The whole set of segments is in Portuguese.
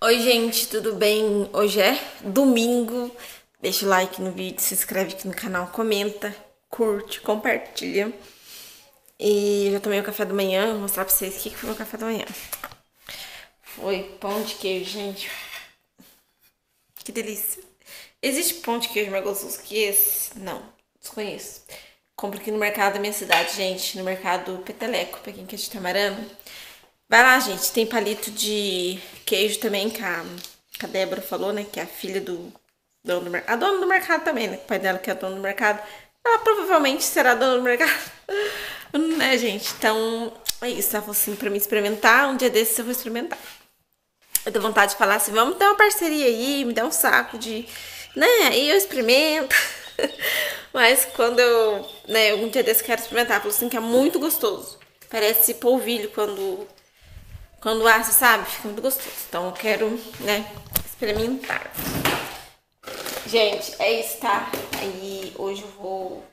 Oi, gente, tudo bem? Hoje é domingo. Deixa o like no vídeo, se inscreve aqui no canal, comenta, curte, compartilha. E eu já tomei o café da manhã, vou mostrar pra vocês o que foi meu café da manhã. Foi pão de queijo, gente. Que delícia. Existe pão de queijo mais gostoso que esse? Não, desconheço. Compro aqui no mercado da minha cidade, gente, no mercado Peteleco, pra quem quer de Tamarana. Vai lá, gente, tem palito de queijo também, que a Débora falou, né, que é a filha do dono do mercado. A dona do mercado também, né, o pai dela que é dono do mercado. Ela provavelmente será dona do mercado, né, gente? Então, é isso, ela falou assim, pra mim experimentar, um dia desses eu vou experimentar. Eu tenho vontade de falar assim, vamos ter uma parceria aí, me dá um saco de, né, aí eu experimento. Mas quando eu, né, um dia desses eu quero experimentar, falou assim que é muito gostoso. Parece polvilho quando assa, sabe? Fica muito gostoso. Então eu quero, né, experimentar. Gente, é isso, tá? Aí hoje eu vou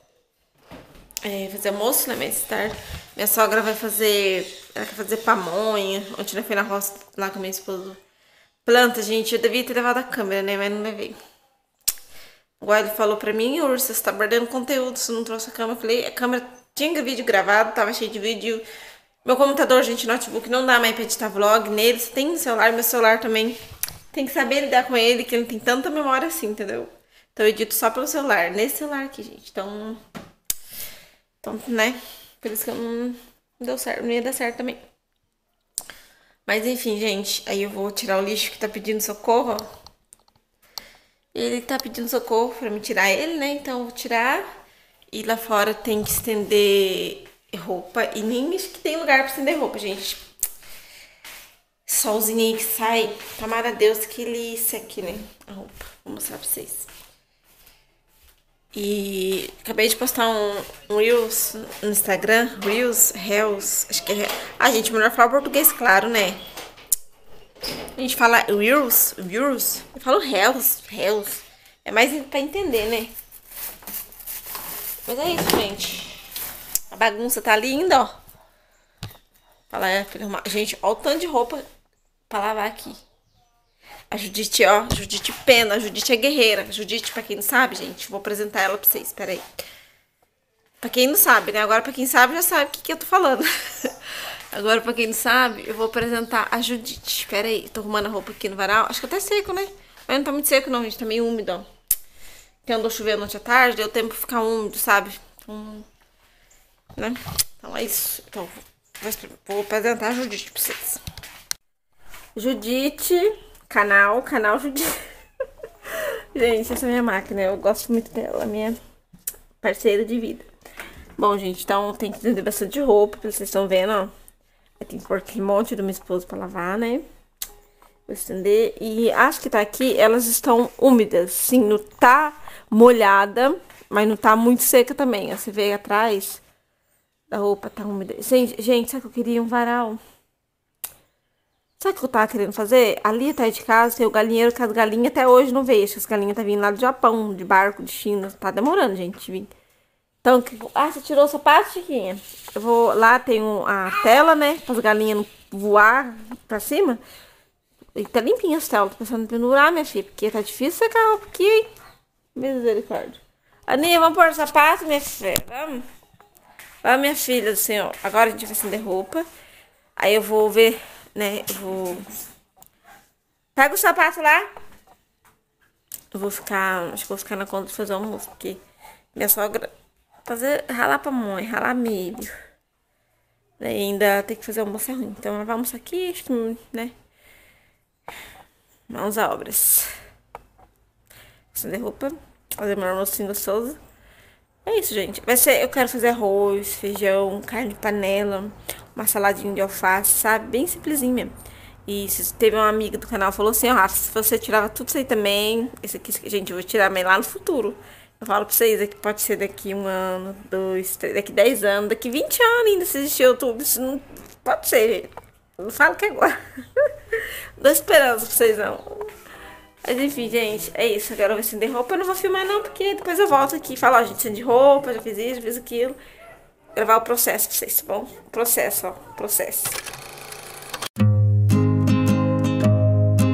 fazer almoço, né, mais tarde. Minha sogra vai fazer, ela quer fazer pamonha. Ontem eu fui na roça lá com meu esposo. Planta, gente, eu devia ter levado a câmera, né, mas não levei. Agora ele falou pra mim, Ursa, você tá perdendo conteúdo, você não trouxe a câmera. Eu falei, a câmera tinha vídeo gravado, tava cheio de vídeo. Meu computador, gente, notebook, não dá mais pra editar vlog nele. Você tem celular, meu celular também. Tem que saber lidar com ele, que ele não tem tanta memória assim, entendeu? Então eu edito só pelo celular, nesse celular aqui, gente. Então, né? Por isso que eu não deu certo, não ia dar certo também. Mas enfim, gente, aí eu vou tirar o lixo que tá pedindo socorro, ó. Ele tá pedindo socorro pra me tirar ele, né? Então eu vou tirar. E lá fora tem que estender roupa. E nem acho que tem lugar pra estender roupa, gente. Solzinho aí que sai. Tomara a Deus que ele seque, né? A roupa. Vou mostrar pra vocês. E acabei de postar um Reels no Instagram. Reels. Acho que é. Ah, gente, melhor falar português, claro, né? A gente fala Reels. Eu falo Reels. É mais pra entender, né? Mas é isso, gente. A bagunça tá linda, ó. Fala, gente, olha o tanto de roupa pra lavar aqui. A Judite, ó. Judite Pena. A Judite é guerreira. A Judite, pra quem não sabe, gente, vou apresentar ela pra vocês. Pera aí. Pra quem não sabe, né? Agora pra quem sabe, já sabe o que eu tô falando. Agora pra quem não sabe, eu vou apresentar a Judite. Pera aí. Tô arrumando a roupa aqui no varal. Acho que até seco, né? Mas não tá muito seco, não, gente. Tá meio úmido, ó. Que andou chovendo ontem à tarde, deu tempo de ficar úmido, sabe? Então, né? Então é isso. Então, vou apresentar a Judite pra vocês. Judite, canal Judite. Gente, essa é a minha máquina, eu gosto muito dela, minha parceira de vida. Bom, gente, então tem que estender bastante roupa, vocês estão vendo, ó. Aí tem que pôr aquele monte do meu esposo pra lavar, né? Vou estender. E acho que tá aqui, elas estão úmidas. Sim, não tá molhada, mas não tá muito seca também. Ó, você vê atrás da roupa, tá úmida. Gente, sabe que eu queria um varal? Sabe o que eu tava querendo fazer? Ali atrás de casa tem o galinheiro que as galinhas até hoje não veio. As galinhas tá vindo lá do Japão, de barco, de China. Tá demorando, gente, vir. Então, você tirou o sapato, Chiquinha? Eu vou... Lá tem a tela, né? Para as galinhas não voar pra cima. E tá limpinha as telas. Tô pensando em pendurar, minha filha. Porque tá difícil secar a roupa aqui, hein? Misericórdia. Aninha, vamos pôr o sapato, minha filha? Vamos. Vamos, minha filha do senhor. Agora a gente vai acender roupa. Aí eu vou ver, né? Eu vou... Pega o sapato lá. Eu vou ficar... Acho que vou ficar na conta de fazer o almoço. Porque minha sogra... ralar pamonha, ralar milho. E ainda tem que fazer almoço ruim. Então ela vai almoçar aqui, acho que, né? Mãos à obras. Acender roupa. Fazer meu almocinho gostoso. É isso, gente. Vai ser, eu quero fazer arroz, feijão, carne de panela, uma saladinha de alface, sabe? Bem simplesinho mesmo. E se teve uma amiga do canal que falou assim, ó, Rafa, se você tirava tudo isso aí também, esse aqui, gente, eu vou tirar mas lá no futuro. Eu falo pra vocês, aqui pode ser daqui 1 ano, 2, 3, daqui 10 anos, daqui 20 anos ainda, se existir YouTube, isso não pode ser, gente. Não falo que é agora. Não tô esperando pra vocês, não. Mas enfim, gente, é isso. Agora eu vou acender roupa. Eu não vou filmar, não, porque depois eu volto aqui e falo, ó, gente, acendi roupa, já fiz isso, já fiz aquilo. Gravar o processo pra vocês, tá bom? Processo, ó, processo.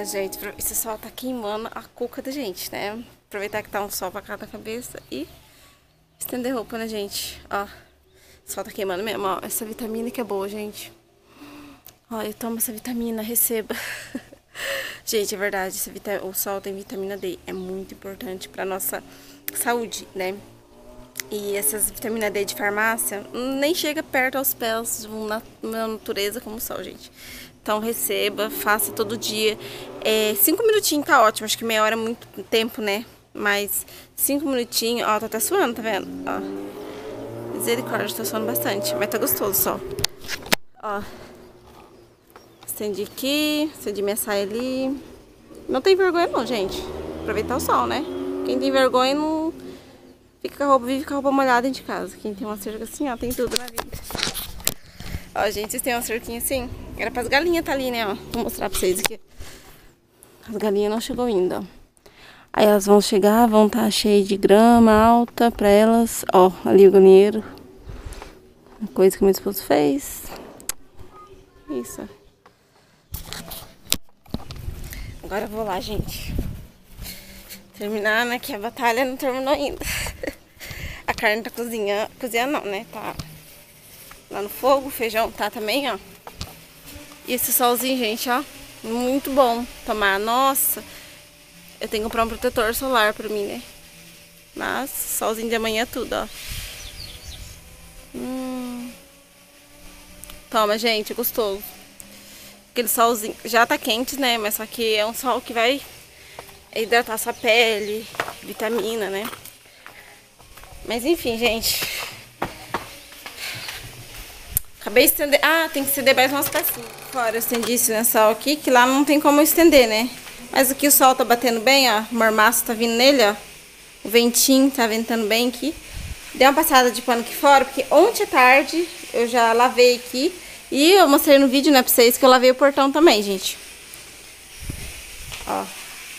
né, gente? Esse sol tá queimando a cuca da gente, né? Aproveitar que tá um sol pra cá na cabeça e estender roupa, né, gente? Ó, o sol tá queimando mesmo, ó. Essa vitamina que é boa, gente. Ó, eu tomo essa vitamina, receba. Gente, é verdade, o sol tem vitamina D. É muito importante pra nossa saúde, né? E essas vitamina D de farmácia nem chega perto aos pés de uma natureza como o sol, gente. Então receba, faça todo dia. 5 minutinhos tá ótimo, acho que meia hora é muito tempo, né? Mas 5 minutinhos, ó, tô até suando, tá vendo? Ó, misericórdia, tô suando bastante, mas tá gostoso só. Ó, estendi aqui, estendi minha saia ali. Não tem vergonha não, gente. Aproveitar o sol, né? Quem tem vergonha não... vive com a roupa molhada dentro de casa. Quem tem uma cerca assim, ó, tem tudo na vida. Ó, gente, vocês têm uma cerquinha assim? Era para as galinhas tá ali, né, ó. Vou mostrar pra vocês aqui. As galinhas não chegou ainda, ó. Aí elas vão chegar, vão estar cheias de grama alta pra elas. Ó, ali o galinheiro. Coisa que meu esposo fez. Isso. Agora eu vou lá, gente. Terminar, né, que a batalha não terminou ainda. A carne tá cozinhando, não, né, tá lá no fogo, o feijão tá também, ó. E esse solzinho, gente, ó, muito bom tomar. Nossa, eu tenho que comprar um protetor solar pra mim, né. Mas, solzinho de amanhã é tudo, ó. Toma, gente, é gostoso. Aquele solzinho, já tá quente, né, mas só que é um sol que vai hidratar sua pele, vitamina, né. Mas enfim, gente. Acabei de estender. Ah, tem que estender mais umas pecinhas. Fora eu estendi esse lençol aqui, que lá não tem como eu estender, né? Mas aqui o sol tá batendo bem, ó. O mormaço tá vindo nele, ó. O ventinho tá ventando bem aqui. Dei uma passada de pano aqui fora, porque ontem à tarde eu já lavei aqui. E eu mostrei no vídeo, né, pra vocês, que eu lavei o portão também, gente. Ó.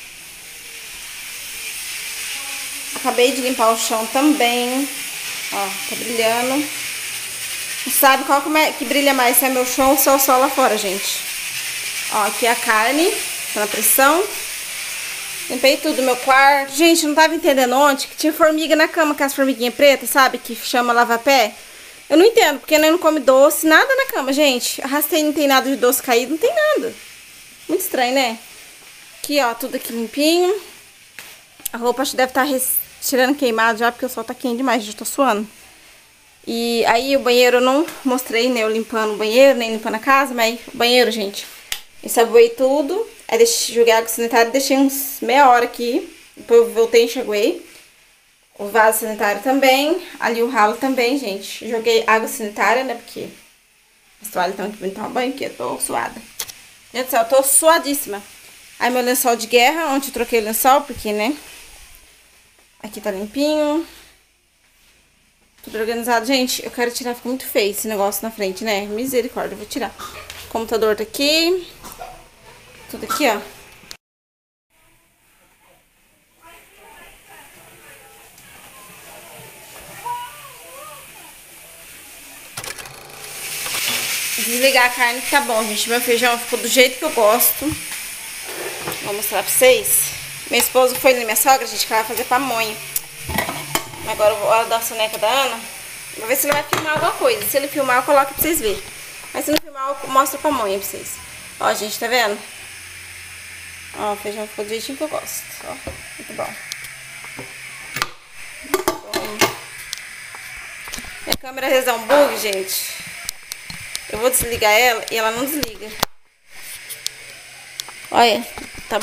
Acabei de limpar o chão também. Ó, tá brilhando. Não sabe qual que brilha mais, se é meu chão ou se é o sol lá fora, gente. Ó, aqui é a carne, tá na pressão. Limpei tudo no meu quarto. Gente, não tava entendendo ontem que tinha formiga na cama, aquelas formiguinhas pretas, sabe? Que chama lava-pé. Eu não entendo, porque nós não come doce, nada na cama, gente. Arrastei, não tem nada de doce caído, não tem nada. Muito estranho, né? Aqui, ó, tudo aqui limpinho. A roupa acho que deve estar tirando queimado já, porque o sol tá quente demais, já tô suando. E aí o banheiro eu não mostrei, né, eu limpando o banheiro, nem limpando a casa, mas o banheiro, gente, ensaboei tudo. Aí joguei água sanitária e deixei uns meia hora aqui. Depois eu voltei e enxaguei. O vaso sanitário também, ali o ralo também, gente. Joguei água sanitária, né, porque as toalhas estão aqui pra tomar banho, porque eu tô suada. Gente do céu, eu tô suadíssima. Aí meu lençol de guerra, ontem eu troquei o lençol, porque, né, aqui tá limpinho. Tudo organizado. Gente, eu quero tirar, fica muito feio esse negócio na frente, né? Misericórdia, eu vou tirar. O computador tá aqui. Tudo aqui, ó. Desligar a carne que tá bom, gente. Meu feijão ficou do jeito que eu gosto. Vou mostrar pra vocês. Meu esposo foi na minha sogra, gente, que ela vai fazer pamonha. Agora eu vou dar a soneca da Ana. Vou ver se ele vai filmar alguma coisa. Se ele filmar, eu coloco pra vocês verem. Mas se não filmar, eu mostro a pamonha pra vocês. Ó, gente, tá vendo? Ó, o feijão ficou do jeitinho que eu gosto. Ó, muito bom. Minha câmera às vezes dá um bug, gente. Eu vou desligar ela e ela não desliga. Olha, tá...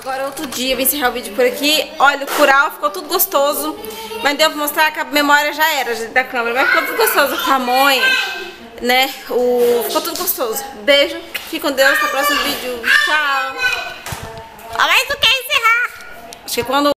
Agora outro dia, eu vou encerrar o vídeo por aqui. Olha, o curau ficou tudo gostoso. Mas deu pra mostrar que a memória já era da câmera. Mas ficou tudo gostoso. A pamonha, né? Ficou tudo gostoso. Beijo, fique com Deus. Até o próximo vídeo. Tchau. Mas tu quer encerrar? Acho que quando